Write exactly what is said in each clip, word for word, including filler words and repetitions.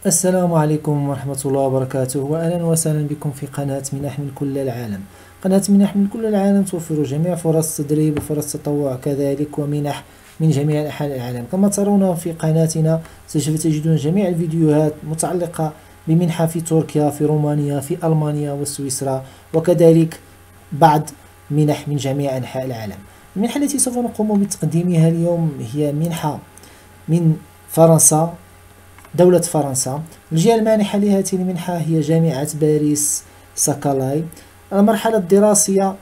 السلام عليكم ورحمة الله وبركاته، وأهلا وسهلا بكم في قناة منح من كل العالم. قناة منح من كل العالم توفر جميع فرص التدريب وفرص التطوع كذلك ومنح من جميع أنحاء العالم. كما ترون في قناتنا سوف تجدون جميع الفيديوهات متعلقة بمنحة في تركيا، في رومانيا، في ألمانيا وسويسرا، وكذلك بعض منح من جميع أنحاء العالم. المنحة التي سوف نقوم بتقديمها اليوم هي منحة من فرنسا، دولة فرنسا. الجهة المانحة لهذه المنحة هي جامعة باريس ساكالاي. المرحلة الدراسية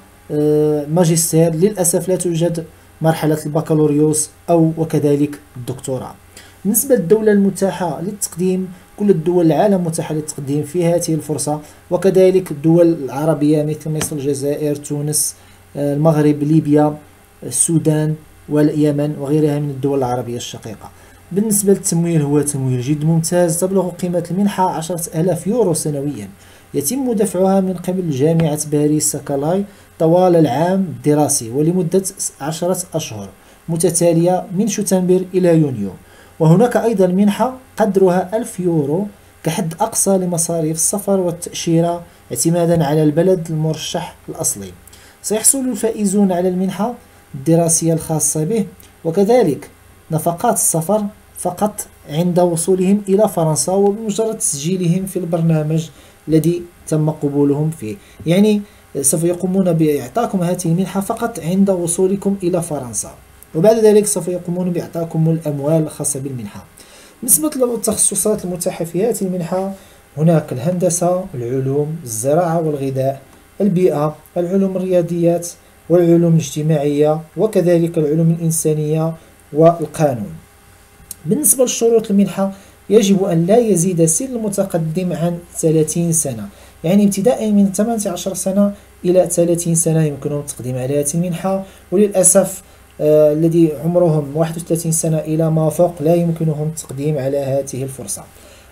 ماجستير، للأسف لا توجد مرحلة البكالوريوس أو وكذلك الدكتوراه. بالنسبة للدولة المتاحة للتقديم، كل الدول العالم متاحة للتقديم في هذه الفرصة، وكذلك الدول العربية مثل مصر، الجزائر، تونس، المغرب، ليبيا، السودان واليمن وغيرها من الدول العربية الشقيقة. بالنسبة للتمويل، هو تمويل جد ممتاز. تبلغ قيمة المنحة عشرة آلاف يورو سنويا، يتم دفعها من قبل جامعة باريس ساكالاي طوال العام الدراسي ولمدة عشرة أشهر متتالية من شتنبر إلى يونيو. وهناك أيضا منحة قدرها ألف يورو كحد أقصى لمصاريف السفر والتأشيرة اعتمادا على البلد المرشح الأصلي. سيحصل الفائزون على المنحة الدراسية الخاصة به وكذلك نفقات السفر فقط عند وصولهم إلى فرنسا وبمجرد تسجيلهم في البرنامج الذي تم قبولهم فيه. يعني سوف يقومون بإعطاكم هذه المنحة فقط عند وصولكم إلى فرنسا، وبعد ذلك سوف يقومون بإعطاكم الأموال الخاصة بالمنحة. بالنسبة للتخصصات المتاحة في هذه المنحة، هناك الهندسة، العلوم، الزراعة والغذاء، البيئة، العلوم الرياضيات والعلوم الاجتماعية وكذلك العلوم الإنسانية والقانون. بالنسبة لشروط المنحة، يجب أن لا يزيد سن المتقدم عن ثلاثين سنة، يعني ابتداء من ثمانية عشر سنة إلى ثلاثين سنة يمكنهم التقديم على هذه المنحة. وللأسف آه الذي عمرهم واحد وثلاثين سنة إلى ما فوق لا يمكنهم التقديم على هذه الفرصة.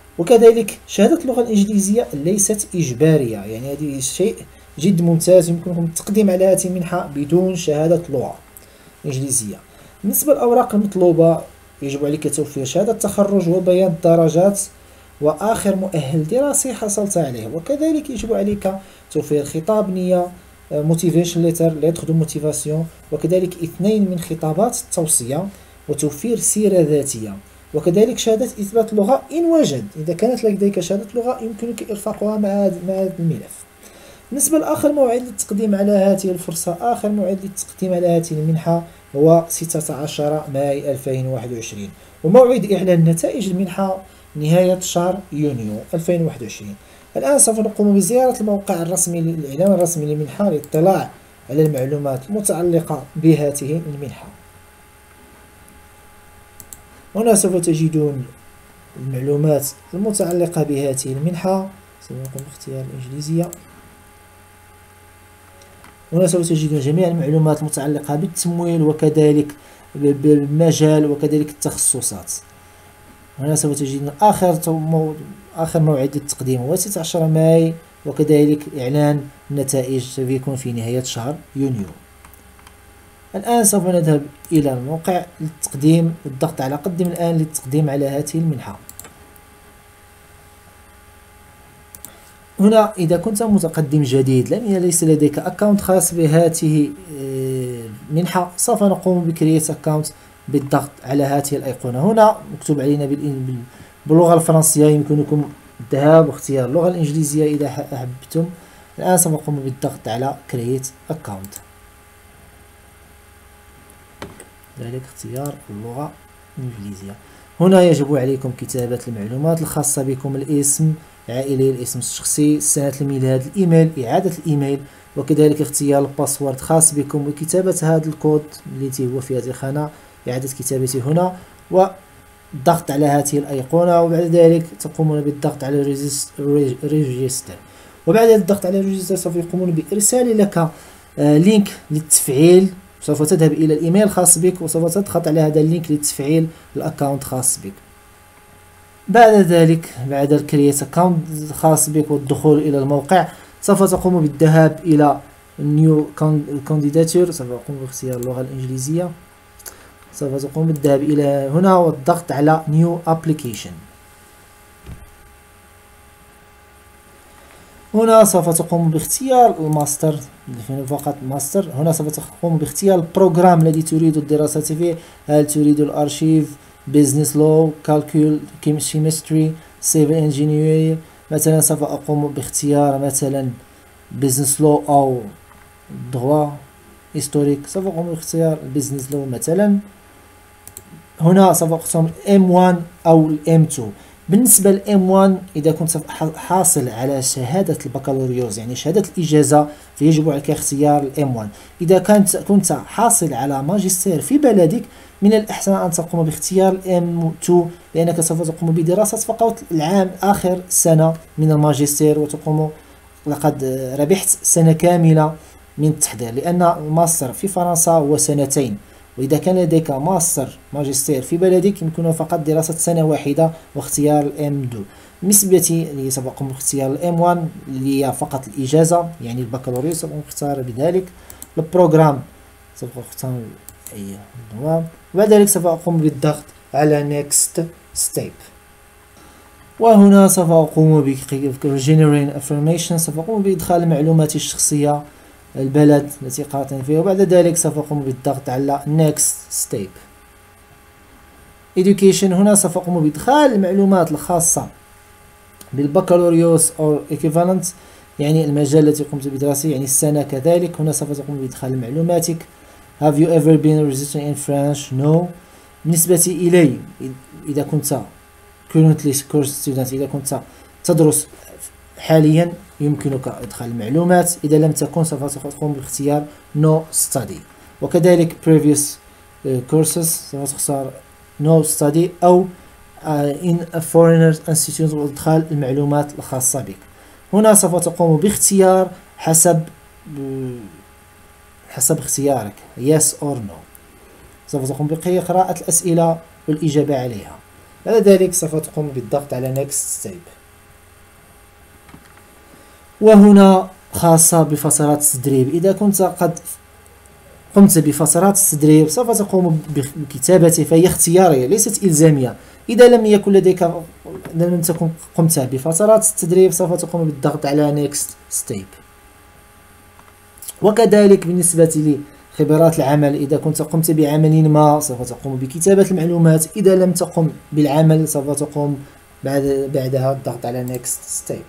وكذلك شهادة اللغة الإنجليزية ليست إجبارية، يعني هذه شيء جد ممتاز، يمكنكم التقديم على هذه المنحة بدون شهادة لغة إنجليزية. بالنسبة للأوراق المطلوبة، يجب عليك توفير شهادة تخرج وبيان الدرجات وآخر مؤهل دراسي حصلت عليه، وكذلك يجب عليك توفير خطاب نية motivation letter lettre de motivation، وكذلك اثنين من خطابات التوصية، وتوفير سيرة ذاتية، وكذلك شهادة إثبات لغة إن وجد. إذا كانت لديك شهادة لغة يمكنك إرفاقها مع هذا الملف. بالنسبة لآخر موعد للتقديم على هذه الفرصة، آخر موعد للتقديم على هذه المنحة هو ستة عشر ماي ألفين وواحد وعشرين، وموعد إعلان نتائج المنحة نهاية شهر يونيو ألفين وواحد وعشرين. الآن سوف نقوم بزيارة الموقع الرسمي الإعلان الرسمي للمنحة للاطلاع على المعلومات المتعلقة بهذه المنحة. هنا سوف تجدون المعلومات المتعلقة بهذه المنحة. سنقوم باختيار الإنجليزية. هنا سوف تجدون جميع المعلومات المتعلقة بالتمويل وكذلك بالمجال وكذلك التخصصات. هنا سوف تجدون آخر مو... آخر موعد للتقديم هو ستة عشر ماي، وكذلك إعلان النتائج سوف يكون في نهاية شهر يونيو. الآن سوف نذهب إلى الموقع للتقديم والضغط على قدم الآن للتقديم على هذه المنحة. هنا إذا كنت متقدم جديد لم ليس لديك أكاونت خاص بهذه المنحة، سوف نقوم بكريات أكاونت بالضغط على هذه الأيقونة. هنا مكتوب علينا باللغة الفرنسية، يمكنكم الذهاب واختيار اللغة الإنجليزية إذا أحببتم. الآن سوف نقوم بالضغط على كريات أكاونت، ذلك اختيار اللغة الإنجليزية. هنا يجب عليكم كتابة المعلومات الخاصة بكم، الاسم العائلي، الاسم الشخصي، سنة الميلاد، الإيميل، إعادة الإيميل، وكذلك اختيار الباسورد خاص بكم وكتابة هذا الكود التي هو في هذه الخانة، إعادة كتابته هنا والضغط على هذه الأيقونة. وبعد ذلك تقومون بالضغط على ريجستر، وبعد الضغط على ريجستر سوف يقومون بإرسال لك لينك للتفعيل. سوف تذهب إلى الإيميل الخاص بك وسوف تضغط على هذا اللينك لتفعيل الأكاونت الخاص بك. بعد ذلك بعد الكريات أكاونت خاص بك والدخول إلى الموقع، سوف تقوم بالذهاب إلى نيو كانديداتور. سوف أقوم باختيار اللغة الإنجليزية. سوف تقوم بالذهاب إلى هنا والضغط على New Application. هنا سوف تقوم باختيار الماستر فقط ماستر. هنا سوف تقوم باختيار البروغرام الذي تريد الدراسة فيه. هل تريد الأرشيف، بيزنس لو، كالكول، كيمستري، سيفل انجينيري؟ مثلا سوف أقوم باختيار مثلا بيزنس لو أو دروا هيستوريك. سوف أقوم باختيار البيزنس لو مثلا. هنا سوف أختار إم واحد أو الإم اثنين. بالنسبة لإم واحد إذا كنت حاصل على شهادة البكالوريوس يعني شهادة الإجازة فيجب عليك اختيار الإم واحد. إذا كنت كنت حاصل على ماجستير في بلدك من الأحسن أن تقوم باختيار الإم اثنين لأنك سوف تقوم بدراسة فقط العام آخر سنة من الماجستير وتقوم لقد ربحت سنة كاملة من التحضير، لأن الماستر في فرنسا هو سنتين، وإذا كان لديك ماستر ماجستير في بلدك يمكنه فقط دراسة سنة واحدة واختيار الإم اثنين. بالنسبة لي سوف أقوم باختيار الإم واحد اللي هي فقط الإجازة يعني البكالوريوس. سوف أختار بذلك البروغرام، سوف أختار أي نوع، وبعد ذلك سوف أقوم بالضغط على next step. وهنا سوف أقوم ب generating information. سوف أقوم بإدخال معلوماتي الشخصية، البلد التي قاطن فيه، وبعد ذلك سوف أقوم بالضغط على next step. education. هنا سوف أقوم بإدخال المعلومات الخاصة بالبكالوريوس أو equivalent يعني المجال الذي قمت بدراسته يعني السنة كذلك. هنا سوف تقوم بإدخال معلوماتك. have you ever been registered in French? no. بالنسبة إلي إذا كنت currently course student إذا كنت تدرس حاليا يمكنك إدخال المعلومات. إذا لم تكن سوف تقوم باختيار no study. وكذلك previous courses سوف تختار no study أو in a foreigner institute وإدخال المعلومات الخاصة بك. هنا سوف تقوم باختيار حسب حسب اختيارك yes or no. سوف تقوم بقراءة الأسئلة والإجابة عليها. بعد ذلك سوف تقوم بالضغط على next step. وهنا خاصة بفترات التدريب. إذا كنت قد قمت بفترات التدريب سوف تقوم بكتابته، فهي اختيارية ليست إلزامية. إذا لم يكن لديك لم تكن قمت بفترات التدريب سوف تقوم بالضغط على next step. وكذلك بالنسبة لخبرات العمل، إذا كنت قمت بعمل ما سوف تقوم بكتابة المعلومات. إذا لم تقم بالعمل سوف تقوم بعد بعدها الضغط على next step.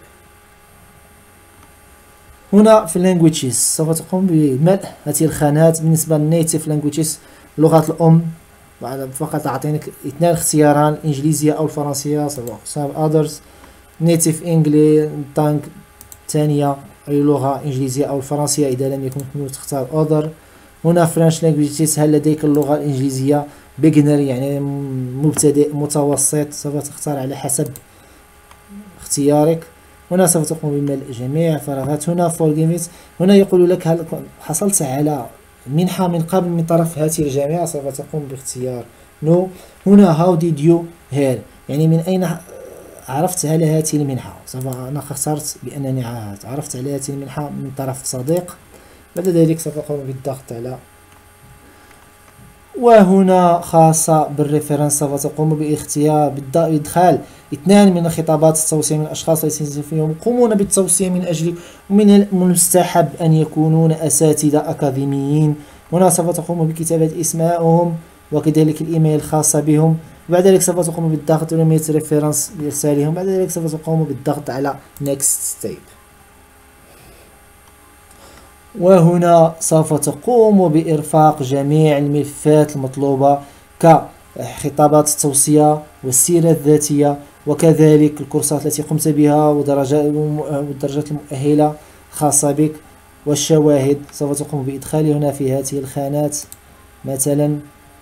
هنا في languages سوف تقوم بملء هذه الخانات. بالنسبة للنيتيف languages اللغات الأم فقط أعطينك اثنان اختياران الإنجليزية أو الفرنسية. سوف أختار others. native English tongue ثانية أي لغة إنجليزية أو الفرنسية. إذا لم يكن تختار other. هنا French languages هل لديك اللغة الإنجليزية beginner يعني مبتدئ متوسط سوف تختار على حسب اختيارك. هنا سوف تقوم بملء جميع الفراغات. هنا forgive it. هنا يقول لك هل حصلت على منحة من قبل من طرف هذه الجامعة سوف تقوم باختيار no. هنا how did you hear يعني من أين عرفت على هذه المنحة. سوف أنا اخترت بأنني عرفت على هذه المنحة من طرف صديق. بعد ذلك سوف أقوم بالضغط على. وهنا خاصة بالريفرنس سوف تقوم باختيار بإدخال اثنان من خطابات التوصية من الأشخاص الذين يقومون بالتوصية من أجلك، ومن المستحب أن يكونون أساتذة أكاديميين. هنا سوف تقوم بكتابة اسمائهم وكذلك الإيميل الخاصة بهم. بعد ذلك سوف تقوم بالضغط على ميت ريفرنس بإرسالهم. بعد ذلك سوف تقوم بالضغط على next step. وهنا سوف تقوم بإرفاق جميع الملفات المطلوبة كخطابات التوصية والسيرة الذاتية وكذلك الكورسات التي قمت بها والدرجات المؤهلة الخاصة بك والشواهد. سوف تقوم بإدخالها هنا في هذه الخانات. مثلا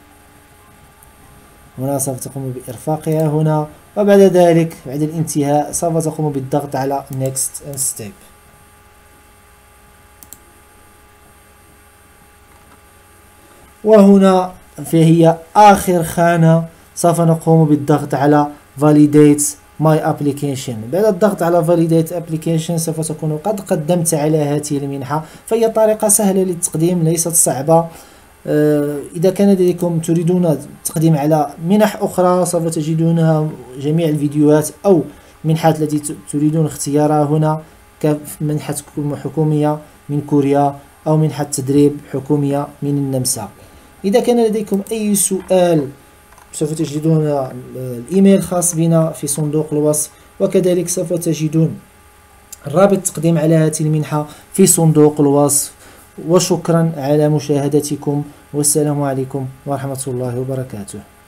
هنا سوف تقوم بإرفاقها هنا، وبعد ذلك بعد الانتهاء سوف تقوم بالضغط على next step. وهنا فهي آخر خانة سوف نقوم بالضغط على validate my application. بعد الضغط على validate application سوف تكون قد قدمت على هذه المنحة، فهي طريقة سهلة للتقديم ليست صعبة. إذا كان لديكم تريدون التقديم على منح أخرى سوف تجدونها جميع الفيديوهات أو منحات التي تريدون اختيارها هنا كمنحة حكومية من كوريا أو منحة تدريب حكومية من النمسا. إذا كان لديكم أي سؤال سوف تجدون الإيميل الخاص بنا في صندوق الوصف، وكذلك سوف تجدون رابط التقديم على هذه المنحة في صندوق الوصف. وشكرا على مشاهدتكم، والسلام عليكم ورحمة الله وبركاته.